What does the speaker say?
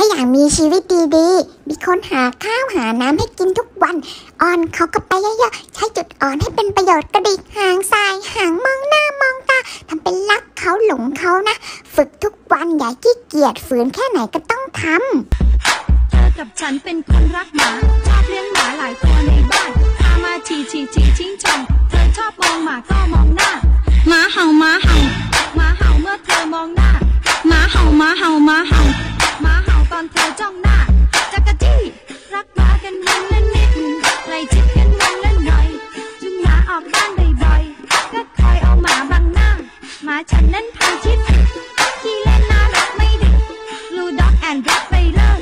าอยากมีชีวิตดีๆมีคนหาข้าวหาน้ำให้กินทุกวันอ่อนเขาก็ไปเยอะๆใช้จุดอ่อนให้เป็นประโยชน์กระดิกหางซ้ายหางมองหน้ามองตาทำเป็นรักเขาหลงเขานะฝึกทุกวันอย่าขี้เกียจฝืนแค่ไหนก็ต้องทำเธอกับฉันเป็นคนรักหมาชอบเลี้ยงหมาหลายตัวในบ้านพามาชีชิงช่องเธอชอบมองหมาก็มองหน้าหมาเห่าหมาเห่าหมาเห่าเมื่อเธอมองหน้าหมาเห่าหมาเห่าหมาเห่าหมาเห่าตอนเธอจ้องหน้าจักรจี้รักหมากันมันเล่นนิดไล่จิบกันมันเล่นหน่อยจุงหมาออกบ้านบ่อยๆก็คอยเอาหมาบังหน้าหมาฉันนั้นพาชิดขี้เล่นน่ารักไม่ดึกลูด็อกแอนด์ร็อตไวเลอร์